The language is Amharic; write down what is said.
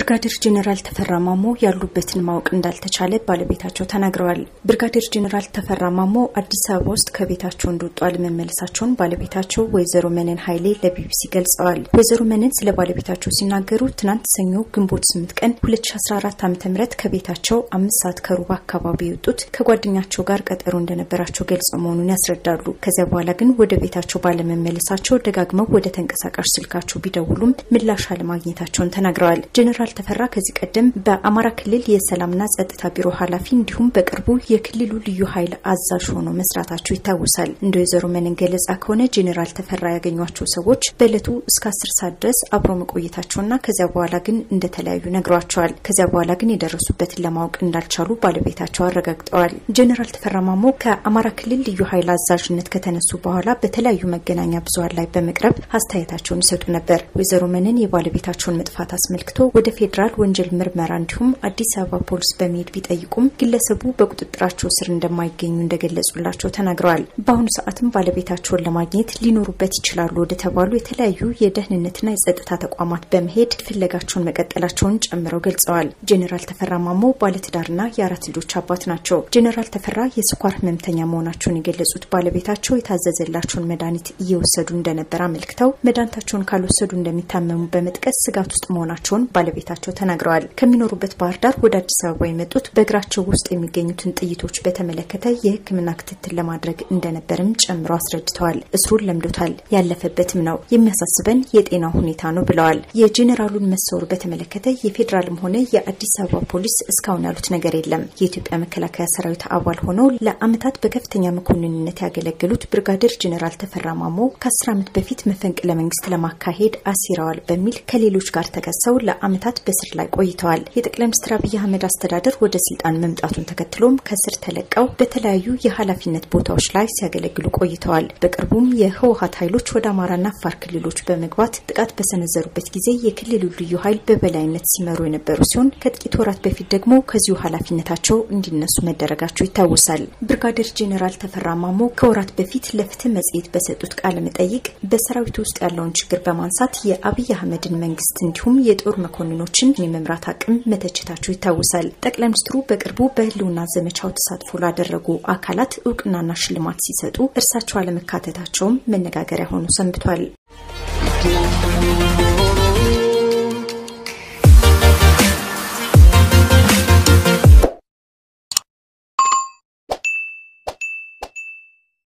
ብርጋዴር ጄኔራል ተፈራ ማሞ ያሉበትን ማወቅ እንዳልተቻለ ባለቤታቸው ተናግረዋል። ብርጋዴር ጄኔራል ተፈራ ማሞ አዲስ አበባ ውስጥ ከቤታቸው እንደወጡ አለመመለሳቸውን ባለቤታቸው ወይዘሮ መነን ኃይሌ ለቢቢሲ ገልጸዋል። ወይዘሮ መነን ስለ ባለቤታቸው ሲናገሩ ትናንት ሰኞ ግንቦት 8 ቀን 2014 ዓ.ም ከቤታቸው 5 ሰዓት ከሩብ አካባቢ የወጡት ከጓደኛቸው ጋር ቀጠሮ እንደነበራቸው ገልጸው መሆኑን ያስረዳሉ። ከዚያ በኋላ ግን ወደ ቤታቸው ባለመመለሳቸው ደጋግመው ወደ ተንቀሳቃሽ ስልካቸው ቢደውሉም ምላሽ አለማግኘታቸውን ተናግረዋል። ጄኔራል ተፈራ ከዚህ ቀደም በአማራ ክልል የሰላምና ጸጥታ ቢሮ ኃላፊ እንዲሁም በቅርቡ የክልሉ ልዩ ኃይል አዛዥ ሆነው መስራታቸው ይታወሳል። እንደ ወይዘሮ መነን ገለጻ ከሆነ ጄኔራል ተፈራ ያገኟቸው ሰዎች በእለቱ እስከ 10 ሰዓት ድረስ አብረው መቆየታቸውና ከዚያ በኋላ ግን እንደተለያዩ ነግሯቸዋል። ከዚያ በኋላ ግን የደረሱበትን ለማወቅ እንዳልቻሉ ባለቤታቸው አረጋግጠዋል። ጄኔራል ተፈራ ማሞ ከአማራ ክልል ልዩ ኃይል አዛዥነት ከተነሱ በኋላ በተለያዩ መገናኛ ብዙሃን ላይ በመቅረብ አስተያየታቸውን ይሰጡ ነበር። ወይዘሮ መነን የባለቤታቸውን መጥፋት አስመልክቶ ወደ ፌደራል ወንጀል ምርመራ እንዲሁም አዲስ አበባ ፖሊስ በመሄድ ቢጠይቁም ግለሰቡ በቁጥጥራቸው ስር እንደማይገኙ እንደገለጹላቸው ተናግረዋል። በአሁኑ ሰዓትም ባለቤታቸውን ለማግኘት ሊኖሩበት ይችላሉ ወደ ተባሉ የተለያዩ የደህንነትና የጸጥታ ተቋማት በመሄድ ፍለጋቸውን መቀጠላቸውን ጨምረው ገልጸዋል። ጄኔራል ተፈራ ማሞ ባለትዳርና የአራት ልጆች አባት ናቸው። ጄኔራል ተፈራ የስኳር ህመምተኛ መሆናቸውን የገለጹት ባለቤታቸው የታዘዘላቸውን መድኃኒት እየወሰዱ እንደነበር አመልክተው መድኃኒታቸውን ካልወሰዱ እንደሚታመሙ በመጥቀስ ስጋት ውስጥ መሆናቸውን ባለቤታቸው ተናግረዋል። ከሚኖሩበት ባህር ዳር ወደ አዲስ አበባ የመጡት በእግራቸው ውስጥ የሚገኙትን ጥይቶች በተመለከተ የሕክምና ክትትል ለማድረግ እንደነበርም ጨምሮ አስረድተዋል። እስሩን ለምዶታል፣ ያለፈበትም ነው፣ የሚያሳስበን የጤና ሁኔታ ነው ብለዋል። የጄኔራሉን መሰወር በተመለከተ የፌደራልም ሆነ የአዲስ አበባ ፖሊስ እስካሁን ያሉት ነገር የለም። የኢትዮጵያ መከላከያ ሰራዊት አባል ሆነው ለአመታት በከፍተኛ መኮንንነት ያገለገሉት ብርጋዴር ጄኔራል ተፈራ ማሞ ከ10 ዓመት በፊት መፈንቅለ መንግስት ለማካሄድ አሲረዋል በሚል ከሌሎች ጋር ተከሰው ለአመታት በስር ላይ ቆይተዋል። የጠቅላይ ሚኒስትር አብይ አህመድ አስተዳደር ወደ ስልጣን መምጣቱን ተከትሎም ከስር ተለቀው በተለያዩ የኃላፊነት ቦታዎች ላይ ሲያገለግሉ ቆይተዋል። በቅርቡም የህወሓት ኃይሎች ወደ አማራና አፋር ክልሎች በመግባት ጥቃት በሰነዘሩበት ጊዜ የክልሉ ልዩ ኃይል በበላይነት ሲመሩ የነበሩ ሲሆን ከጥቂት ወራት በፊት ደግሞ ከዚሁ ኃላፊነታቸው እንዲነሱ መደረጋቸው ይታወሳል። ብርጋዴር ጄኔራል ተፈራ ማሞ ከወራት በፊት ለፍትህ መጽሔት በሰጡት ቃለ መጠይቅ በሰራዊቱ ውስጥ ያለውን ችግር በማንሳት የአብይ አህመድን መንግስት እንዲሁም የጦር መኮንኖችን የመምራት አቅም መተቸታቸው ይታወሳል። ጠቅላይ ሚኒስትሩ በቅርቡ በህልውና ዘመቻው ተሳትፎ ላደረጉ አካላት እውቅናና ሽልማት ሲሰጡ እርሳቸው አለመካተታቸውም መነጋገሪያ ሆኖ ሰንብቷል።